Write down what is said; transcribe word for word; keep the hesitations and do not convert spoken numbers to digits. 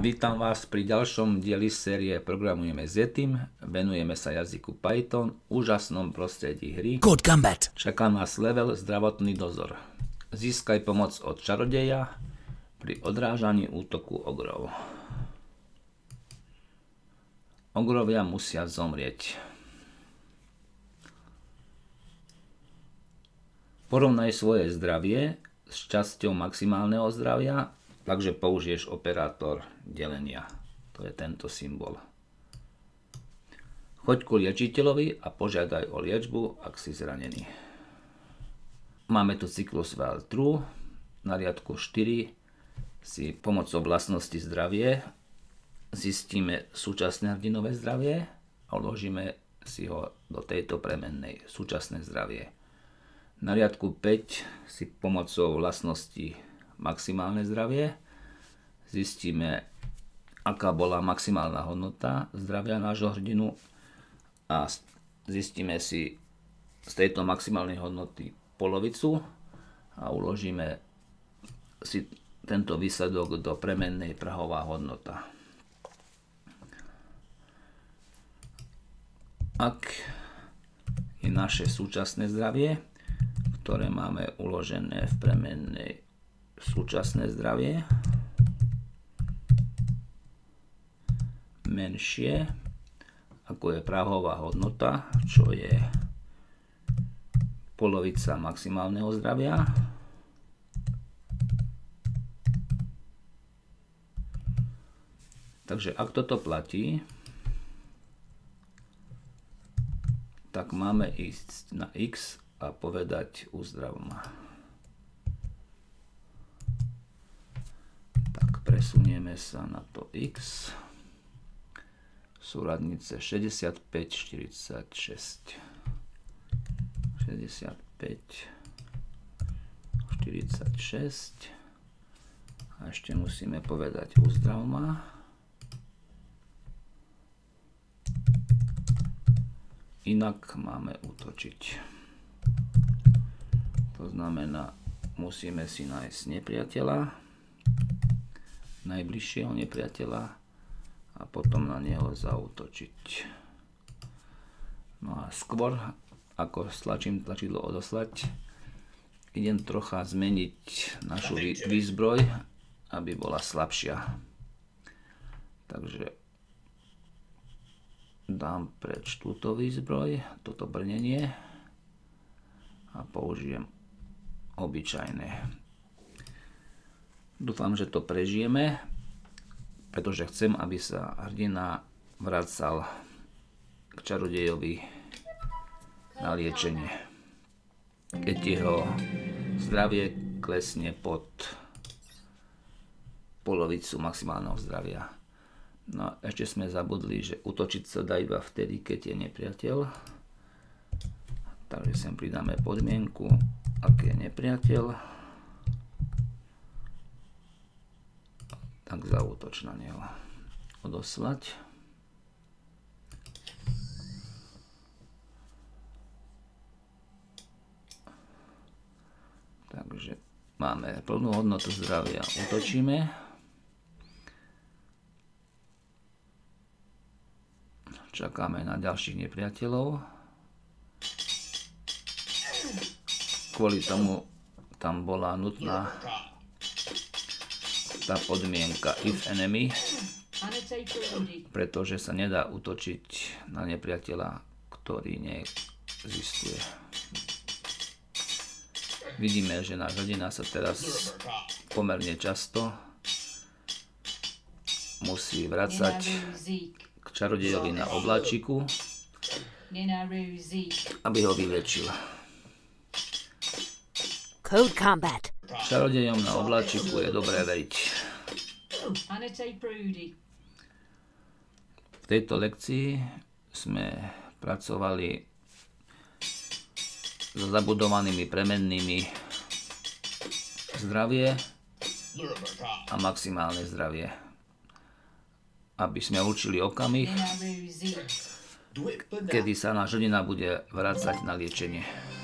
Vítam vás pri ďalšom dieli série Programujeme s Yetim. Venujeme sa jazyku Python, úžasnom prostredí hry. Good combat. Čaká nás level Zdravotný dozor. Získaj pomoc od čarodeja pri odrážaní útoku ogrov. Ogrovia musia zomrieť. Porovnaj svoje zdravie s časťou maximálneho zdravia, takže použiješ operátor delenia. To je tento symbol. Choď ku liečiteľovi a požiadaj o liečbu, ak si zranený. Máme tu cyklus while true. Na riadku štyri si pomocou vlastnosti zdravie zistíme súčasné hrdinové zdravie a uložíme si ho do tejto premennej súčasné zdravie. Na riadku päť si pomocou vlastnosti maximálne zdravie zistíme, aká bola maximálna hodnota zdravia nášho hrdinu a zistíme si z tejto maximálnej hodnoty polovicu a uložíme si tento výsledok do premennej prahová hodnota. Ak je naše súčasné zdravie, ktoré máme uložené v premennej súčasné zdravie, menšie, ako je prahová hodnota, čo je polovica maximálneho zdravia, takže ak toto platí, tak máme ísť na X a povedať uzdrav ma. Tak presunieme sa na to X. Súradnice šesťdesiatpäť štyridsaťšesť. šesťdesiatpäť štyridsaťšesť. A ešte musíme povedať uzdrav ma. Inak máme útočiť. To znamená, musíme si nájsť nepriateľa, najbližšieho nepriateľa a potom na neho zaútočiť. No a skôr, ako stlačím tlačidlo odoslať, idem trocha zmeniť našu výzbroj, aby bola slabšia. Takže dám preč túto výzbroj, toto brnenie a použijem obyčajné. Dúfam, že to prežijeme, pretože chcem, aby sa hrdina vracal k čarodejovi na liečenie. Keď jeho zdravie klesne pod polovicu maximálneho zdravia. No a ešte sme zabudli, že útočiť sa dá iba vtedy, keď je nepriateľ. Takže sem pridáme podmienku, ak je nepriateľ, tak zaútoč na neho. Odoslať. Takže máme plnú hodnotu zdravia. Útočíme. Čakáme na ďalších nepriateľov. Kvôli tomu tam bola nutná tá podmienka if enemy, pretože sa nedá útočiť na nepriateľa, ktorý neexistuje. Vidíme, že náš hrdina sa teraz pomerne často musí vracať k čarodejovi na obláčiku, aby ho vylečil. Code combat. Čarodejom na obláčiku je dobré veriť. V tejto lekcii sme pracovali so zabudovanými premennými zdravie a maximálne zdravie, aby sme určili okamih, kedy sa náš hrdina bude vracať na liečenie.